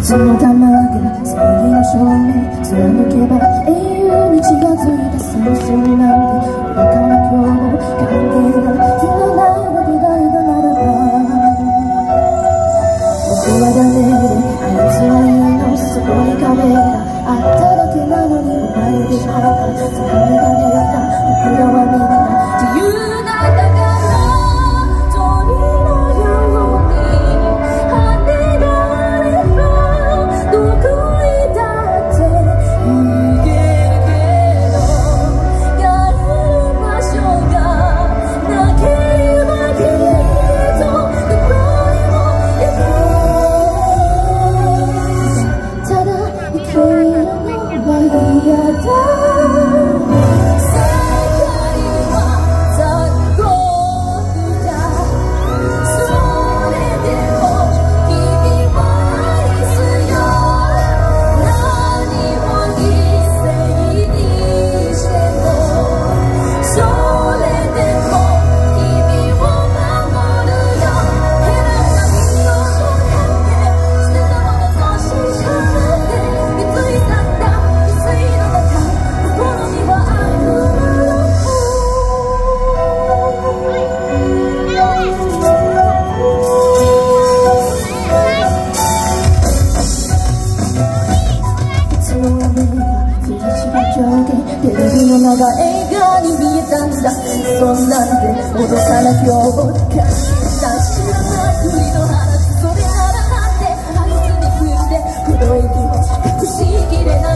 その玉で正義の証明貫けば永遠に近づいた戦争なんて愚かな今日も関係がいらないわけだよならば僕はダメであいつはいいのそこにカメラあっただけなのに奪われてしまったそこにが出た僕らはみんな自由なんだから鳥のように跳ねらればどこへだって行けるけど帰る場所がなければきっとどこへも行けただ生きるのは嫌だテレビの長映画に見えたんだそんなんで愚かな今日を感じた知らないふりの話それならなんてあいつについて黒い気持ち隠しきれない